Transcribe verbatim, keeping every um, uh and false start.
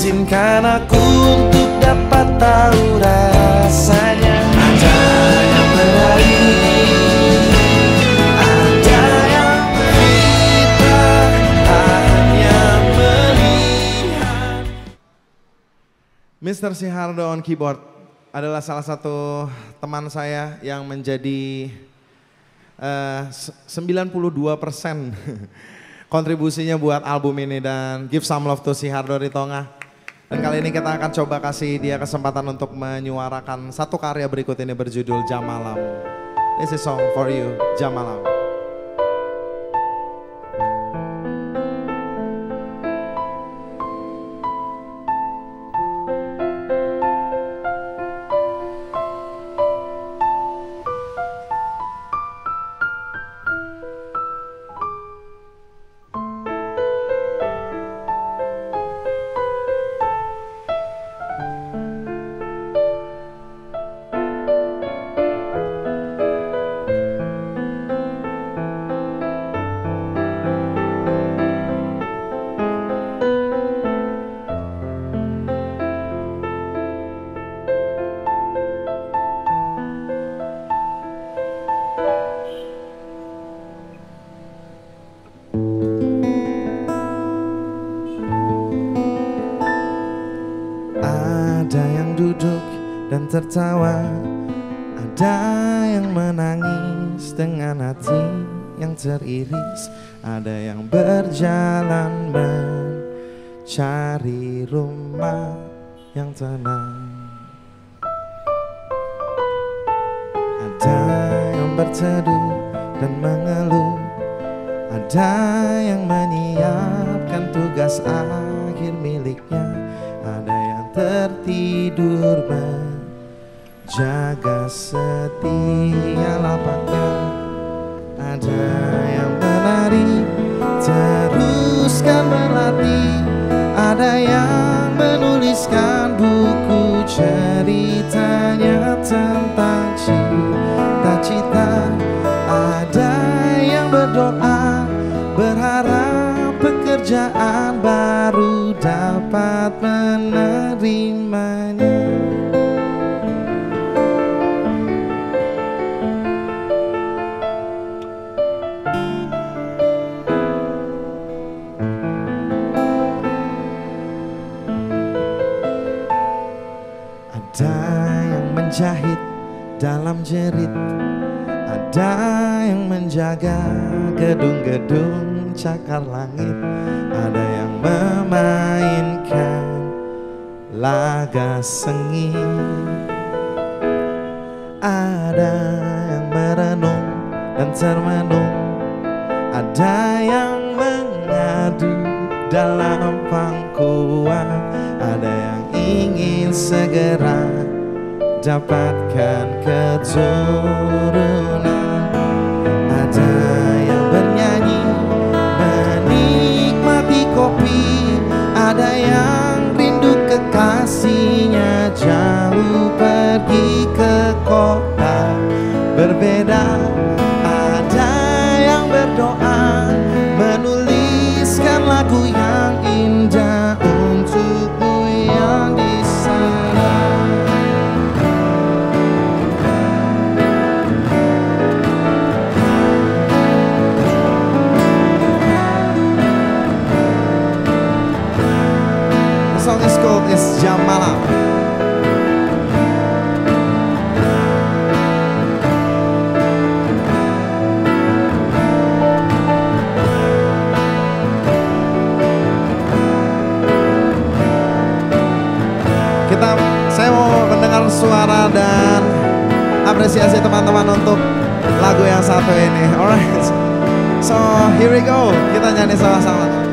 Izinkan aku untuk dapat tahu rasanya. Ada yang berlari, ada yang melihat, hanya melihat. mister Sihardo on keyboard adalah salah satu teman saya yang menjadi uh, sembilan puluh dua persen kontribusinya buat album ini, dan give some love to Sihardo Ritonga. Dan kali ini kita akan coba kasih dia kesempatan untuk menyuarakan satu karya berikut ini berjudul Jam Malam. This is song for you, Jam Malam. Ada yang duduk dan tertawa, ada yang menangis dengan hati yang teriris, ada yang berjalan mencari rumah yang tenang, ada yang berteduh dan mengeluh, ada yang menyiapkan tugas akhir miliknya, ada yang tertidur menjaga setia lapaknya, ada yang menari teruskan berlatih, ada yang menuliskan buku ceritanya tentang cita-cita, ada yang berdoa berharap pekerjaan baru dapat menerimanya. Ada yang menjahit dalam jerit, ada yang menjaga gedung-gedung cakar langit, ada yang memainkan laga sengit, ada yang merenung dan termenung, ada yang mengadu dalam pangkuan, ada yang ingin segera dapatkan keturunan, ada yang bernyanyi menikmati kopi, ada yang rindu kekasihnya jauh pergi ke kota berbeda, ada yang berdoa menuliskan lagu yang indah untukmu yang di sana. The song is called is Jam Malam. Kita, saya mau mendengar suara dan apresiasi teman-teman untuk lagu yang satu ini. Alright, so here we go. Kita nyanyi sama-sama.